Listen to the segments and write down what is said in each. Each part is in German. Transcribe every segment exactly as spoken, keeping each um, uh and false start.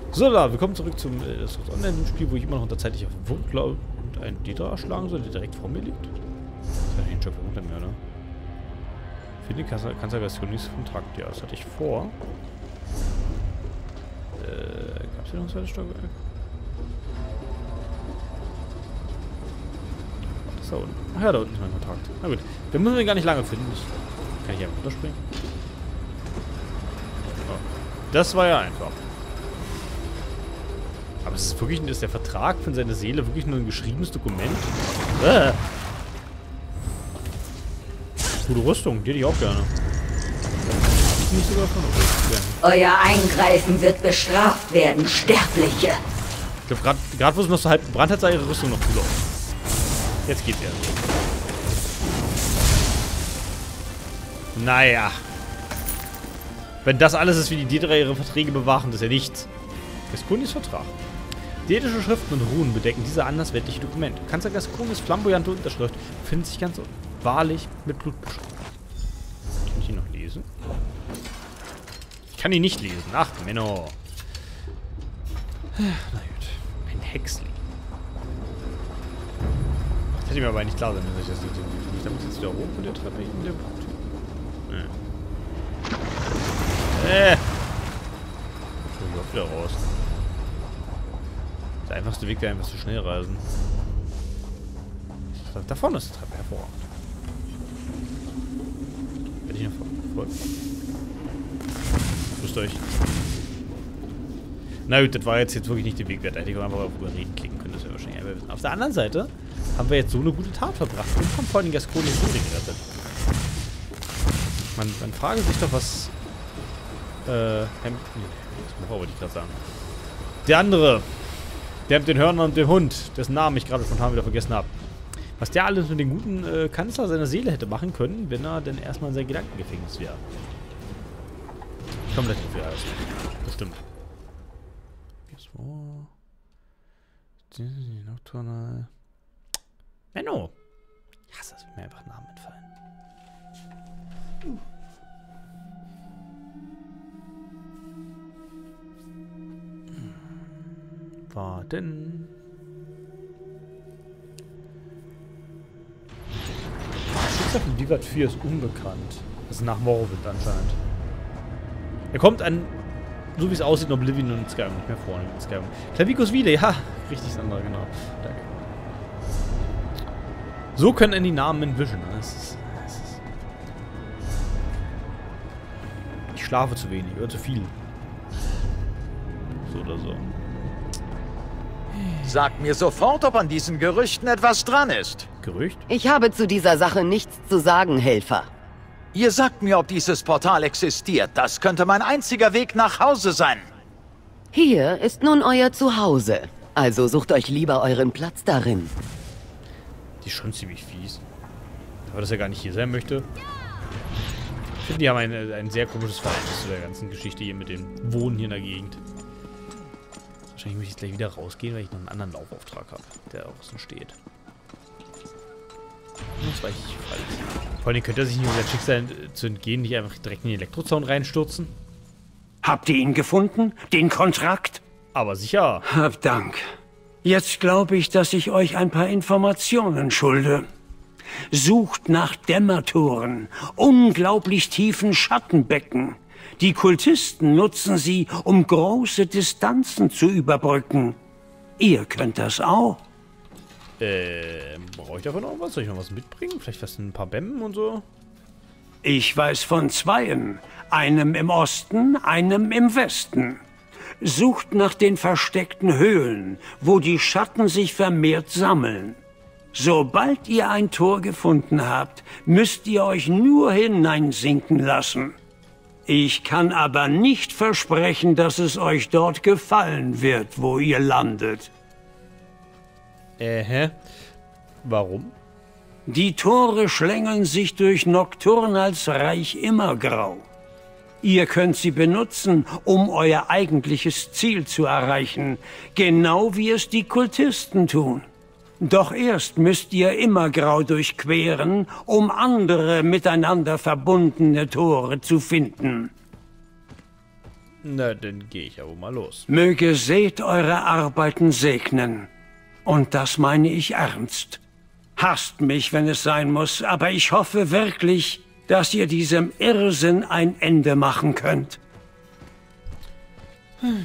So, da, willkommen zurück zum äh, das Online-Spiel, wo ich immer noch unter zeitlicher Verwundung und einen Dieter erschlagen soll, der direkt vor mir liegt. Das ist ja ein Job unter mir, ne? Finde Kanzlerversion vom Trakt, ja, das hatte ich vor. Äh, gab es hier noch ein zweites Stockwerk? Was ist da unten? Ach ja, da unten ist mein Kontrakt. Na gut, wir müssen ihn gar nicht lange finden. Das kann ich einfach runterspringen. Oh. Das war ja einfach. Aber es ist wirklich, ist der Vertrag von seiner Seele wirklich nur ein geschriebenes Dokument? Äh. Gute Rüstung, die hätte ich auch gerne. Nicht sogar von uns. Euer Eingreifen wird bestraft werden, Sterbliche. Ich glaube, gerade gerade wo es noch so halb gebrannt hat, sah ihre Rüstung noch cool aus. Jetzt geht's ja. Naja. Wenn das alles ist, wie die Dieter ihre Verträge bewachen, das ist ja nichts. Gasconis Vertrag. Dänische Schriften und Runen bedecken diese andersweltliche Dokumente. Kanzler Gasconis flamboyante Unterschrift befindet sich ganz wahrlich mit Blut beschrieben. Kann ich ihn noch lesen? Ich kann ihn nicht lesen. Ach, Menno. Na gut. Ein Hexli. Das hätte mir aber nicht klar sein, dass ich das nicht sehe. Ich damit jetzt wieder hoch mit der Treppe in der Punkt. Nee. Äh. Ich will wieder raus. Der einfachste Weg wäre einfach zu schnell reisen. Da vorne ist die Treppe hervorragend. Werde ich noch folgen? Grüßt euch. Na gut, das war jetzt, jetzt wirklich nicht der Weg wert. Da hätte ich auch einfach auf Überreden klicken können, das wäre wahrscheinlich eher wissen. Auf der anderen Seite haben wir jetzt so eine gute Tat verbracht und haben vor allem Gasconis Seele gerettet. Man, man frage sich doch, was. Äh, Hem nee, das wollte ich gerade sagen. Der andere. Der mit den Hörnern und dem Hund, dessen Namen ich gerade spontan wieder vergessen habe. Was der alles mit dem guten äh, Kanzler seiner Seele hätte machen können, wenn er denn erstmal in sein Gedankengefängnis wäre. Ich komme gleich drauf, wie er heißt. Bestimmt. Nocturnal. Menno! Ich hasse es, wenn mir einfach Namen entfallen. Uh. Warten. Das Schicksal von Divert vier ist unbekannt. Das ist nach Morrowind anscheinend. Er kommt an, so wie es aussieht, in Oblivion und Skyrim nicht mehr vorne. Skyrim. Clavicus Vile, ja, richtig, das andere, genau. Danke. So können ihn die Namen entwischen. Das ist, das ist ich schlafe zu wenig oder zu viel. So oder so. Sag mir sofort, ob an diesen Gerüchten etwas dran ist. Gerücht? Ich habe zu dieser Sache nichts zu sagen, Helfer. Ihr sagt mir, ob dieses Portal existiert. Das könnte mein einziger Weg nach Hause sein. Hier ist nun euer Zuhause. Also sucht euch lieber euren Platz darin. Die ist schon ziemlich fies. Aber dass er gar nicht hier sein möchte. Ich finde, die haben ein, ein sehr komisches Verhältnis zu der ganzen Geschichte hier mit dem Wohnen hier in der Gegend. Wahrscheinlich muss ich jetzt gleich wieder rausgehen, weil ich noch einen anderen Laufauftrag habe, der außen steht. Das weiß ich falsch. Vor allem könnte er sich nicht, um sein Schicksal zu entgehen, nicht einfach direkt in den Elektrozaun reinstürzen. Habt ihr ihn gefunden? Den Kontrakt? Aber sicher. Hab Dank. Jetzt glaube ich, dass ich euch ein paar Informationen schulde. Sucht nach Dämmertoren, unglaublich tiefen Schattenbecken. Die Kultisten nutzen sie, um große Distanzen zu überbrücken. Ihr könnt das auch. Ähm, brauche ich davon noch was? Soll ich noch was mitbringen? Vielleicht was ein paar Bämmen und so? Ich weiß von zweien. Einem im Osten, einem im Westen. Sucht nach den versteckten Höhlen, wo die Schatten sich vermehrt sammeln. Sobald ihr ein Tor gefunden habt, müsst ihr euch nur hineinsinken lassen. Ich kann aber nicht versprechen, dass es euch dort gefallen wird, wo ihr landet. Äh, hä? Warum? Die Tore schlängeln sich durch Nocturnals Reich Immergrau. Ihr könnt sie benutzen, um euer eigentliches Ziel zu erreichen, genau wie es die Kultisten tun. Doch erst müsst ihr Immergrau durchqueren, um andere miteinander verbundene Tore zu finden. Na, dann gehe ich ja wohl mal los. Möge Seth eure Arbeiten segnen. Und das meine ich ernst. Hasst mich, wenn es sein muss, aber ich hoffe wirklich, dass ihr diesem Irrsinn ein Ende machen könnt. Hm.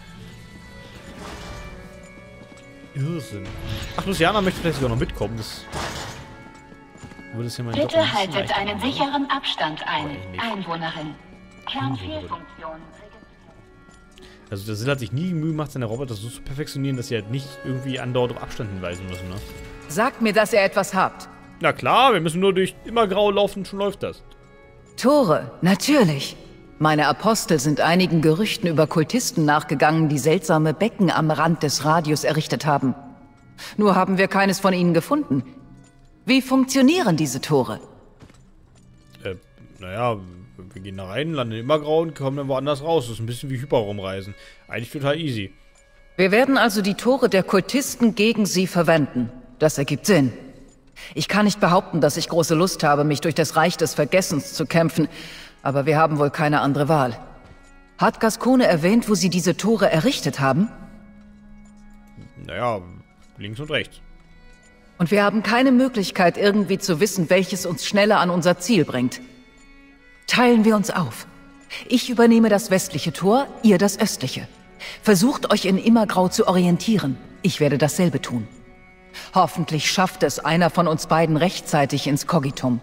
Irrsinn. Ach, Luciana möchte vielleicht sogar noch mitkommen. Das würde es ja mal Bitte haltet einen sicheren Abstand ein, Einwohnerin. Kernfehlfunktion. Also der Sill hat sich nie die Mühe gemacht, seine Roboter so zu perfektionieren, dass sie halt nicht irgendwie andauernd auf Abstand hinweisen müssen, ne? Sagt mir, dass ihr etwas habt. Na klar, wir müssen nur durch immer grau laufen, schon läuft das. Tore, natürlich. Meine Apostel sind einigen Gerüchten über Kultisten nachgegangen, die seltsame Becken am Rand des Radius errichtet haben. Nur haben wir keines von ihnen gefunden. Wie funktionieren diese Tore? Äh, naja, wir gehen da rein, landen immer grau und kommen dann woanders raus. Das ist ein bisschen wie Hyperraumreisen. Eigentlich total easy. Wir werden also die Tore der Kultisten gegen sie verwenden. Das ergibt Sinn. Ich kann nicht behaupten, dass ich große Lust habe, mich durch das Reich des Vergessens zu kämpfen, aber wir haben wohl keine andere Wahl. Hat Gascogne erwähnt, wo sie diese Tore errichtet haben? Naja, links und rechts. Und wir haben keine Möglichkeit, irgendwie zu wissen, welches uns schneller an unser Ziel bringt. Teilen wir uns auf. Ich übernehme das westliche Tor, ihr das östliche. Versucht euch in Immergrau zu orientieren. Ich werde dasselbe tun. Hoffentlich schafft es einer von uns beiden rechtzeitig ins Kogitum.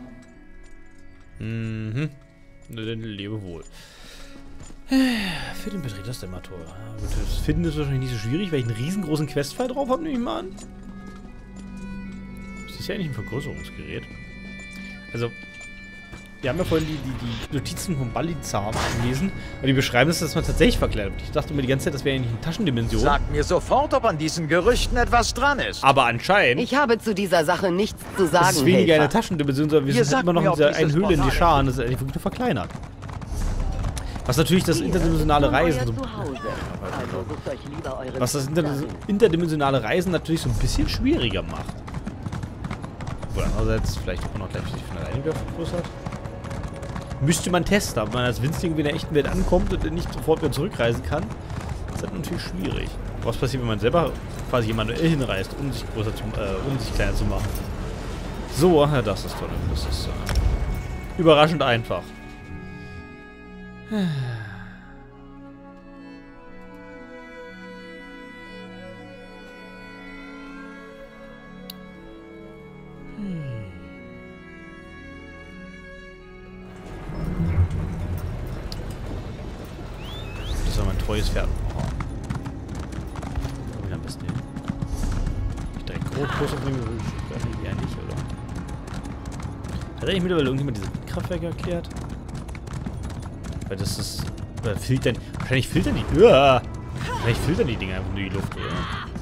Mhm. Na dann lebe wohl. Für den Betrieb des Dämmertor. Das finden ist wahrscheinlich nicht so schwierig, weil ich einen riesengroßen Questfall drauf habe, nehme ich mal an. Das ist ja eigentlich ein Vergrößerungsgerät. Also, wir haben ja vorhin die, die, die Notizen von Balizar gelesen und die beschreiben es, dass man tatsächlich verkleidet wird. Ich dachte immer die ganze Zeit, das wäre ja nicht eine Taschendimension. Sag mir sofort, ob an diesen Gerüchten etwas dran ist. Aber anscheinend... Ich habe zu dieser Sache nichts zu sagen, Das ist weniger Helfer. eine Taschendimension, sondern wir Ihr sind halt sagt immer noch mir, in ob dieser dieses einen Höhle in die Portal Scharen. Das ist eigentlich wirklich nur verkleinert. Was natürlich das interdimensionale Reisen so... Also sucht euch lieber euren Was das Platz inter dahin. interdimensionale Reisen natürlich so ein bisschen schwieriger macht. Obwohl andererseits vielleicht auch noch gleich sich von alleine wieder vergrößert. Müsste man testen, ob man als Winzling in der echten Welt ankommt und nicht sofort wieder zurückreisen kann. Das ist halt natürlich schwierig. Was passiert, wenn man selber quasi manuell hinreist, um sich größer zu, äh, um sich kleiner zu machen? So, ja, das ist toll. Das ist äh, überraschend einfach. Das ist mein treues Pferd. Oh. Komm ich am besten hin. Ich direkt groß, groß auf den Gerücht. Eher nicht, oder? Hat eigentlich mittlerweile irgendjemand diese Windkraftwerke erklärt? Weil das ist... Oder filtern... Wahrscheinlich filtern die... Uah, wahrscheinlich filtern die Dinger einfach nur die Luft, oder?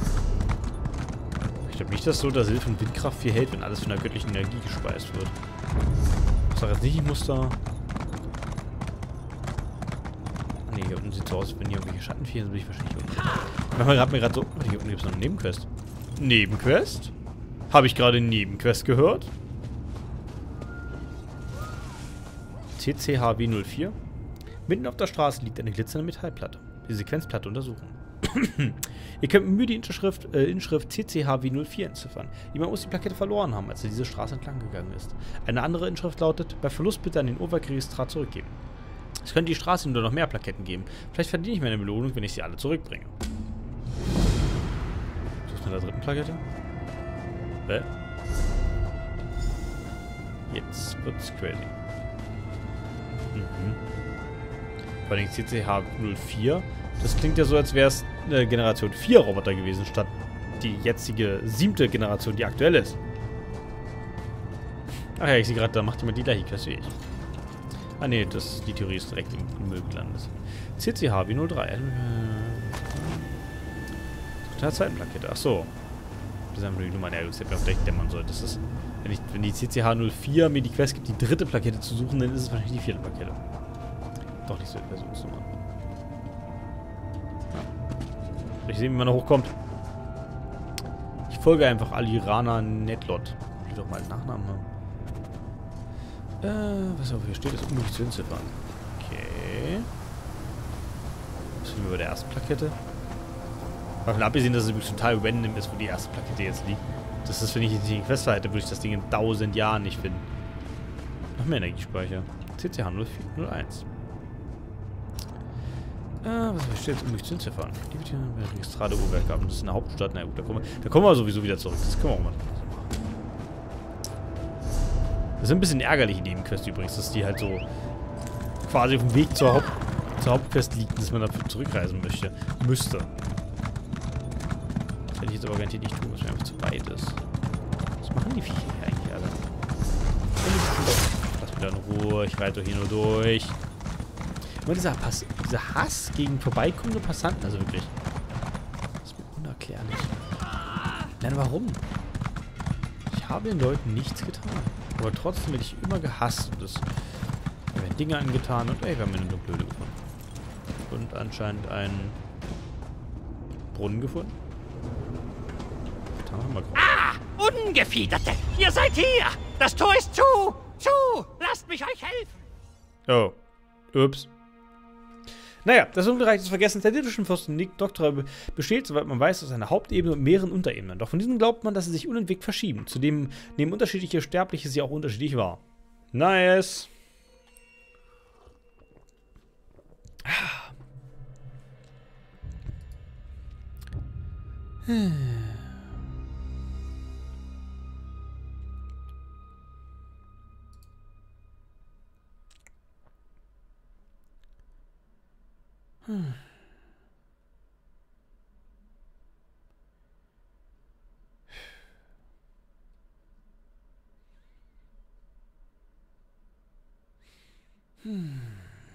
Ich glaube nicht, dass so der Sinn von Windkraft viel hält, wenn alles von der göttlichen Energie gespeist wird. Ich sag jetzt nicht, ich muss da... Ne, hier unten sieht so aus, als wenn hier irgendwelche Schattenvieh sind, bin ich wahrscheinlich unten. Manchmal hat mir gerade so... Oh, hier unten gibt es noch eine Nebenquest. Nebenquest? Habe ich gerade Nebenquest gehört? C C H W null vier. Mitten auf der Straße liegt eine glitzernde Metallplatte. Die Sequenzplatte untersuchen. Ihr könnt mit Mühe die Inschrift, äh, Inschrift C C H W null vier entziffern. Jemand muss die Plakette verloren haben, als er diese Straße entlang gegangen ist. Eine andere Inschrift lautet: Bei Verlust bitte an den Oberregistrat zurückgeben. Es könnte die Straße nur noch mehr Plaketten geben. Vielleicht verdiene ich mir eine Belohnung, wenn ich sie alle zurückbringe. Was ist mit der dritten Plakette? Hä? Jetzt wird's crazy. Mhm. Vor allem C C H null vier. Das klingt ja so, als wäre es eine Generation vier Roboter gewesen, statt die jetzige siebte Generation, die aktuell ist. Ach ja, ich sehe gerade, da macht jemand die gleiche Quest wie ich. Ah ne, das, die Theorie ist direkt im Müll gelandet. C C H W null drei. Äh, total Zeitenplakette. Ach so. Das ist einfach nur die Nummer. Ja, das hätte mir vielleicht dämmern sollen. Das ist, wenn, ich, wenn die C C H null vier mir die Quest gibt, die dritte Plakette zu suchen, dann ist es wahrscheinlich die vierte Plakette. Doch nicht so Versionsnummer. Ja. Ich sehe, wie man da hochkommt. Ich folge einfach Alirana Netlot. Ich will doch mal einen Nachnamen haben. Äh, was auch hier steht, ist unmöglich zu entziffern. Okay. sind wir bei der ersten Plakette. Davon abgesehen, dass es übrigens total random ist, wo die erste Plakette jetzt liegt. Das ist, wenn ich die Quest hätte, würde ich das Ding in tausend Jahren nicht finden. Noch mehr Energiespeicher. C C H null vier null eins. Ah, was steht jetzt, um mich zu fahren? Die Registrade Uhrwerke haben. Das ist eine Hauptstadt. Na gut, da kommen, wir, da kommen wir sowieso wieder zurück. Das können wir auch mal. Das ist ein bisschen ärgerlich in dem Quest übrigens, dass die halt so quasi auf dem Weg zur, Haupt, zur Hauptquest liegt, dass man dafür zurückreisen möchte. Müsste. Das hätte ich jetzt aber garantiert nicht tun, was mir einfach zu weit ist. Was machen die Viecher hier eigentlich alle? Lass mich da in Ruhe, ich reite doch hier nur durch. Aber dieser, Pass dieser Hass gegen vorbeikommende Passanten, also wirklich. Das ist mir unerklärlich. Nein, warum? Ich habe den Leuten nichts getan. Aber trotzdem werde ich immer gehasst. Und das mir werden Dinge angetan und ey, wir haben eine Blöde gefunden. Und anscheinend einen Brunnen gefunden. Da haben wir Ah! Ungefiederte! Ihr seid hier! Das Tor ist zu! Zu! Lasst mich euch helfen! Oh. Ups. Naja, das Ungereich des Vergessens der diddischen Fürsten Nick Doktor besteht, soweit man weiß, aus einer Hauptebene und mehreren Unterebenen. Doch von diesen glaubt man, dass sie sich unentwegt verschieben. Zudem nehmen unterschiedliche Sterbliche sie auch unterschiedlich wahr. Nice. Hm. Hm. Hm.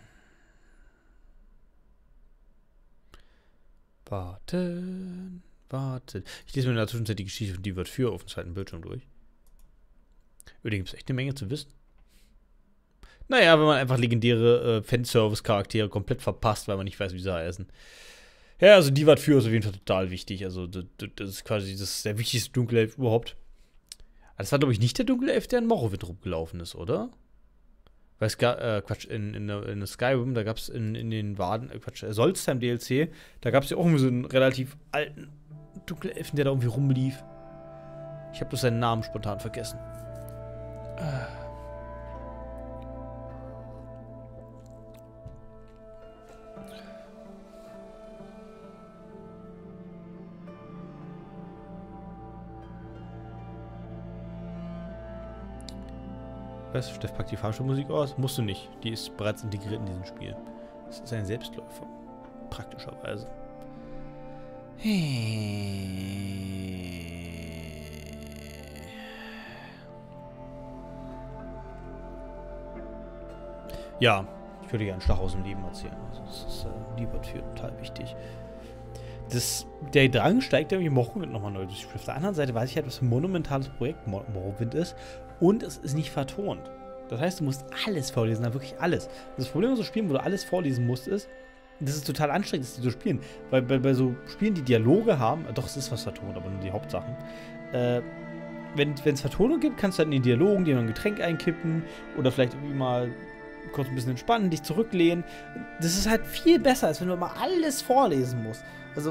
Warten, warten. Ich lese mir in der Zwischenzeit die Geschichte von Die wird für auf dem zweiten Bildschirm durch. Übrigens gibt es echt eine Menge zu wissen. Naja, wenn man einfach legendäre äh, Fanservice-Charaktere komplett verpasst, weil man nicht weiß, wie sie heißen. Ja, also die war für ist auf jeden Fall total wichtig. Also das, das ist quasi das ist der wichtigste Dunkelelf überhaupt. Aber das war, glaube ich, nicht der Dunkelelf, der in Morrowind rumgelaufen ist, oder? Weil es gab, äh, Quatsch, in, in, in der Skyrim, da gab es in, in den Waden, äh, Quatsch, Solstheim D L C, da gab es ja auch irgendwie so einen relativ alten Dunkelelfen, der da irgendwie rumlief. Ich habe bloß seinen Namen spontan vergessen. Äh. Was? Steff packt die Fahrstuhlmusik aus? Musst du nicht. Die ist bereits integriert in diesem Spiel. Das ist ein Selbstläufer. Praktischerweise. Ja, ich würde gerne einen Schlag aus dem Leben erzählen. Also das ist äh, lieber für total wichtig. Das, der Drang steigt irgendwie Morrowind nochmal neu durch. Auf der anderen Seite weiß ich halt, was für ein monumentales Projekt Mor Morrowind ist. Und es ist nicht vertont. Das heißt, du musst alles vorlesen, wirklich alles. Das Problem mit so Spielen, wo du alles vorlesen musst, ist, das ist total anstrengend, das zu spielen. Weil bei, bei so Spielen, die Dialoge haben, doch, es ist was vertont, aber nur die Hauptsachen. Äh, wenn es Vertonung gibt, kannst du halt in den Dialogen dir noch ein Getränk einkippen oder vielleicht irgendwie mal kurz ein bisschen entspannen, dich zurücklehnen. Das ist halt viel besser, als wenn du immer alles vorlesen musst. Also.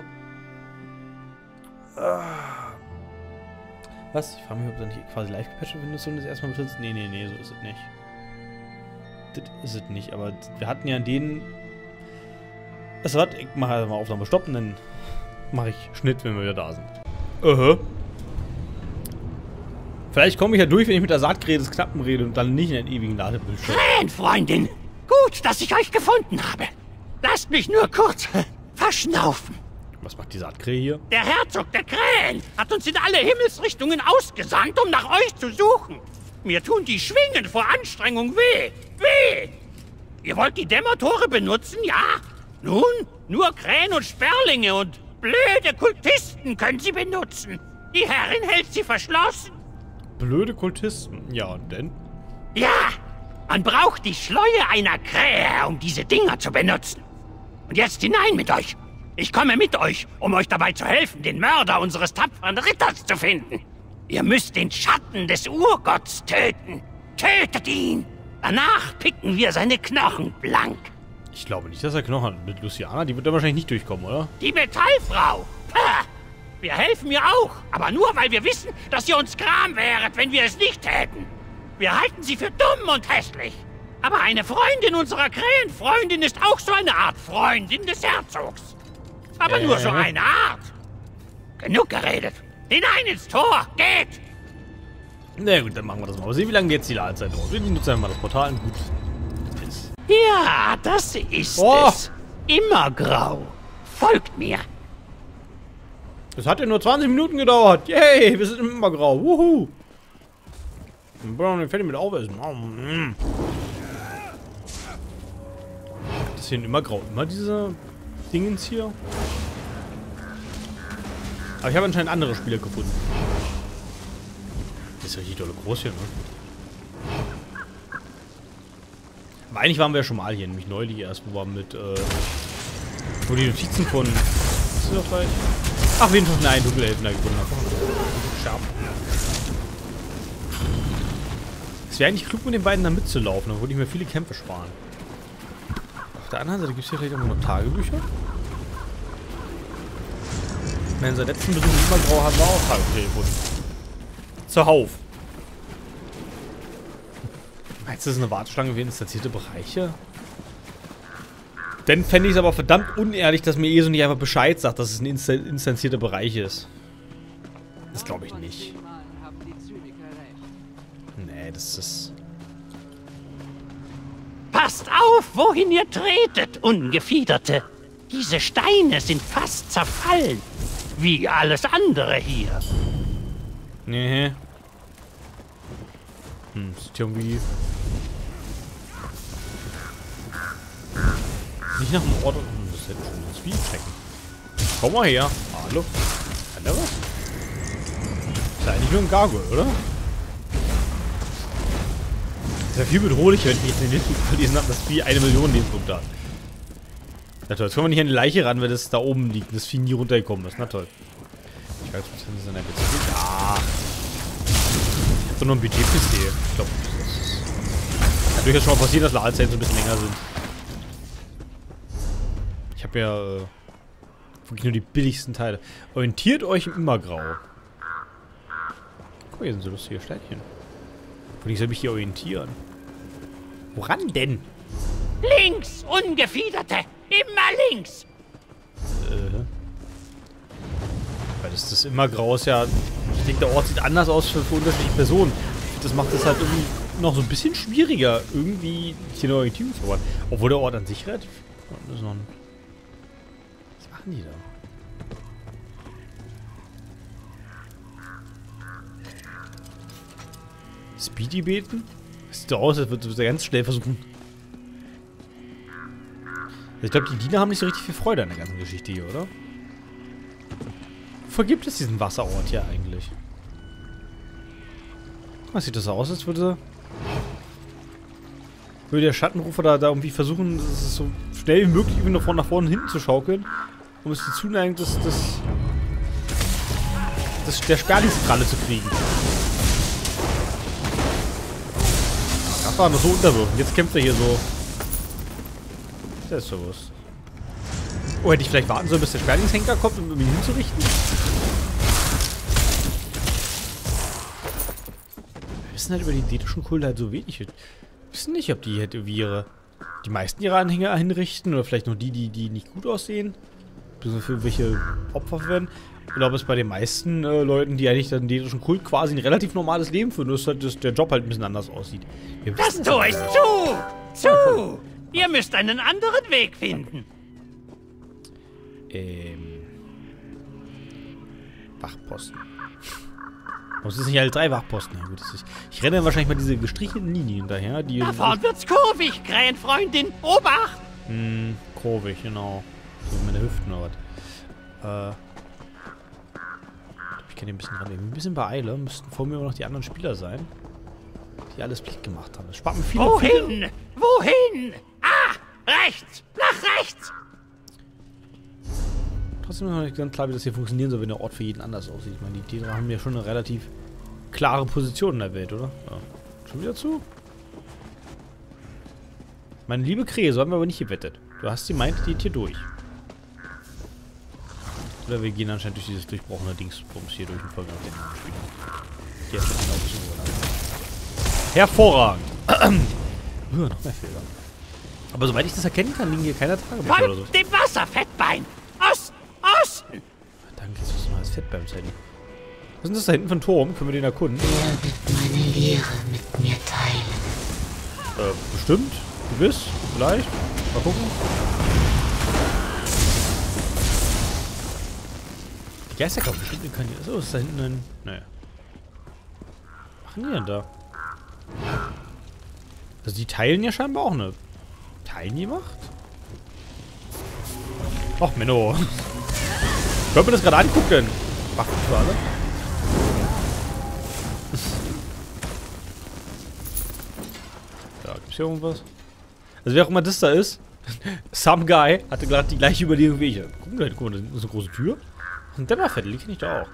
Uh, was? Ich frage mich, ob dann hier quasi live gepatcht wird, wenn du so das erstmal betrittst. Nee, nee, nee, so ist es nicht. Das ist es nicht, aber wir hatten ja in denen. Also, warte, ich mache halt mal Aufnahme stoppen, dann mache ich Schnitt, wenn wir wieder da sind. Uh-huh. Vielleicht komme ich ja durch, wenn ich mit der Saatgerät des Knappen rede und dann nicht in einen ewigen Ladebildschirm. Krähenfreundin, gut, dass ich euch gefunden habe. Lasst mich nur kurz verschnaufen. Was macht die Saatkrähe hier? Der Herzog der Krähen hat uns in alle Himmelsrichtungen ausgesandt, um nach euch zu suchen. Mir tun die Schwingen vor Anstrengung weh. Weh! Ihr wollt die Dämmertore benutzen, ja? Nun, nur Krähen und Sperlinge und blöde Kultisten können sie benutzen. Die Herrin hält sie verschlossen. Blöde Kultisten? Ja, und denn? Ja, man braucht die Schleue einer Krähe, um diese Dinger zu benutzen. Und jetzt hinein mit euch. Ich komme mit euch, um euch dabei zu helfen, den Mörder unseres tapferen Ritters zu finden. Ihr müsst den Schatten des Urgotts töten. Tötet ihn! Danach picken wir seine Knochen blank. Ich glaube nicht, dass er Knochen hat. Mit Luciana, die wird da wahrscheinlich nicht durchkommen, oder? Die Metallfrau! Ha! Wir helfen ihr auch, aber nur, weil wir wissen, dass ihr uns Kram wäret, wenn wir es nicht täten. Wir halten sie für dumm und hässlich. Aber eine Freundin unserer Krähenfreundin ist auch so eine Art Freundin des Herzogs. Aber äh. nur so eine Art. Genug geredet. Hinein ins Tor, geht! Na gut, dann machen wir das mal. Mal sehen, wie lange jetzt die Ladezeit dauert. Wir nutzen einfach mal das Portal und gut ist. Ja, das ist Oh. es. Immer grau. Folgt mir. Das hat ja nur zwanzig Minuten gedauert. Yay, wir sind immer grau. Wuhu. Ich bin noch fertig mit Aufessen. Mm. Das hier immer grau. Immer diese Dingens hier. Aber ich habe anscheinend andere Spieler gefunden. Das ist richtig dolle groß hier, ne? Aber eigentlich waren wir ja schon mal hier, nämlich neulich erst, wo wir mit, äh, wo die Notizen von, was ist das gleich? Ach, wen schon nein, Dunkelelfen da gefunden haben. Scharf. Es wäre eigentlich klug, mit den beiden da mitzulaufen, dann würde ich mir viele Kämpfe sparen. Auf der anderen Seite gibt es hier vielleicht auch noch Tagebücher. In unserer letzten Besuch in Immergrau haben wir auch Tagebücher gefunden. Zuhauf. Meinst du, das ist eine Warteschlange für instanzierte Bereiche? Dann fände ich es aber verdammt unehrlich, dass mir ESO nicht einfach Bescheid sagt, dass es ein insta instanzierter Bereich ist. Das glaube ich nicht. Nee, das ist... Passt auf, wohin ihr tretet, Ungefiederte. Diese Steine sind fast zerfallen. Wie alles andere hier. Nee. Hm, sieht irgendwie... Nicht nach dem Ort... Hm, das hätte schon das Spiel checken. Komm mal her. Hallo? Kann der was? Ist ja eigentlich nur ein Gargoyle, oder? Das wäre viel bedrohlicher, wenn ich jetzt den Lebenspunkt verlesen habe, das Vieh eine Million Lebenspunkte hat. Na toll, jetzt kommen wir nicht an die Leiche ran, wenn das da oben liegt und das Vieh nie runtergekommen ist. Na toll. Ich weiß nicht, was ist denn ein Budget? Ja. Ich hab doch nur ein Budget P C. Ich glaube, das ist... Kann durchaus schon mal passieren, dass Ladezeiten so ein bisschen länger sind. Ich habe ja äh, wirklich nur die billigsten Teile. Orientiert euch im Immergrau. Guck mal, hier sind so lustige Städtchen. Und ich soll mich hier orientieren. Woran denn? Links, Ungefiederte! Immer links! Äh. Weil das, das Immergrau ist ja... Ich denke, der Ort sieht anders aus für, für unterschiedliche Personen. Das macht es halt irgendwie noch so ein bisschen schwieriger, irgendwie hier eine Orientierung zu verwahren. Obwohl der Ort an sich relativ... Das ist noch ein Was machen die da? Speedy beten? Sieht so aus, als würde er ganz schnell versuchen. Ich glaube, die Diener haben nicht so richtig viel Freude an der ganzen Geschichte hier, oder? Wofür gibt es diesen Wasserort hier eigentlich? Was sieht das aus, als würde... Würde der Schattenrufer da, da irgendwie versuchen, es so schnell wie möglich irgendwie noch von nach vorne und hinten zu schaukeln, um es die Zuneigung des, des, des der Sperlingskralle zu kriegen. Das war noch so unterwürfend. Jetzt kämpft er hier so. Selbstbewusst. Oh, hätte ich vielleicht warten sollen, bis der Sperlingshenker kommt, um ihn hinzurichten? Wir wissen halt über die dädischen Kulte halt so wenig. Wir wissen nicht, ob die halt irgendwie ihre, die meisten ihrer Anhänger hinrichten oder vielleicht nur die, die, die nicht gut aussehen. Für welche Opfer verwenden. Oder ob es bei den meisten äh, Leuten, die eigentlich den dädischen Kult quasi ein relativ normales Leben führen, dass halt das, der Job halt ein bisschen anders aussieht. Das Tor ist zu! Zu! Ihr müsst einen anderen Weg finden. Ähm. Wachposten. Muss es nicht alle drei Wachposten? Ja, gut, das ist, ich renne dann wahrscheinlich mal diese gestrichelten Linien hinterher. Die Da vorne wird's kurvig, Krähenfreundin. Obacht! Hm, kurvig, genau. So meine Hüften oder was. Äh. Ich kann hier ein bisschen rannehmen. Ein bisschen beeile. Müssten vor mir immer noch die anderen Spieler sein. Die alles Blick gemacht haben. Das spart mir viele Wohin? Viele. Wohin? Ah! Rechts! Nach rechts! Trotzdem ist noch nicht ganz klar, wie das hier funktionieren soll, wenn der Ort für jeden anders aussieht. Ich meine, die Daedra haben ja schon eine relativ klare Position in der Welt, oder? Ja. Schon wieder zu? Meine liebe Krähe, so haben wir aber nicht gewettet. Du hast die meint, die geht hier durch. Oder wir gehen anscheinend durch dieses durchbrochene Dingsbums hier durch und folgen auf den Spieler. Der ist genau ein bisschen so. Hervorragend! uh, noch mehr Fehler. Aber soweit ich das erkennen kann, liegen hier keine Tagebücher oder so. Folgt dem Wasser, Fettbein! Osten! Osten! Danke, jetzt ist noch das Fettbein zeigen. Was ist denn das da hinten für ein Turm? Können wir den erkunden? Er wird meine Lehre mit mir teilen. Äh, bestimmt. Gewiss. Vielleicht. Mal gucken. Die Geisterkraft bestimmt kann die. So, ist da hinten ein. Naja. Was machen die denn da? Also die teilen ja scheinbar auch eine. Teilen die Macht? Ach, Menno. Können wir das gerade angucken? Waffen für alle? Da gibt's hier irgendwas. Also wer auch immer das da ist, some guy hatte gerade die gleiche Überlegung wie ich. Guck mal, guck mal, da ist eine große Tür. Ein Dämmervettel, die kenne ich da auch.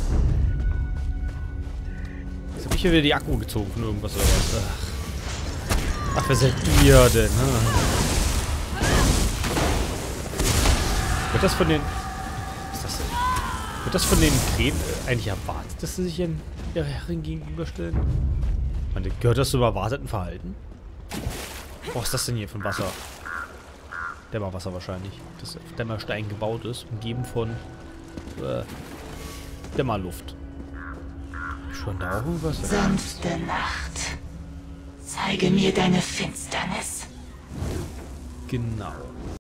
Jetzt habe ich hier wieder die Akku gezogen von irgendwas oder was. Ach, Ach wer seid ihr denn? Ah. Wird das von den... Was ist das denn? Wird das von den Krähen äh, eigentlich erwartet, dass sie sich in ihrer Herrin gegenüberstellen? Man, gehört das zum erwarteten Verhalten? Was ist das denn hier für ein Wasser? Dämmerwasser wahrscheinlich. Das auf Dämmerstein gebaut ist, umgeben von äh, Dämmerluft. Schon da auch irgendwas? Sanfte Nacht. Zeige mir deine Finsternis. Genau.